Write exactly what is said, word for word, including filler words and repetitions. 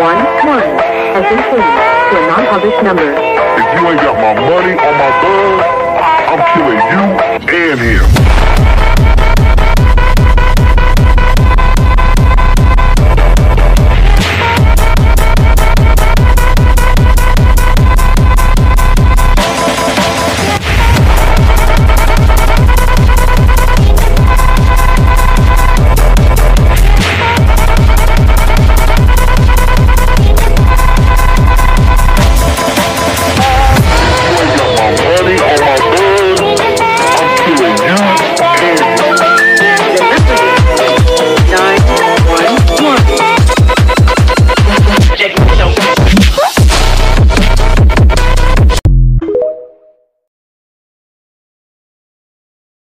one one has been changed to a non-published number. If you ain't got my money or my buzz,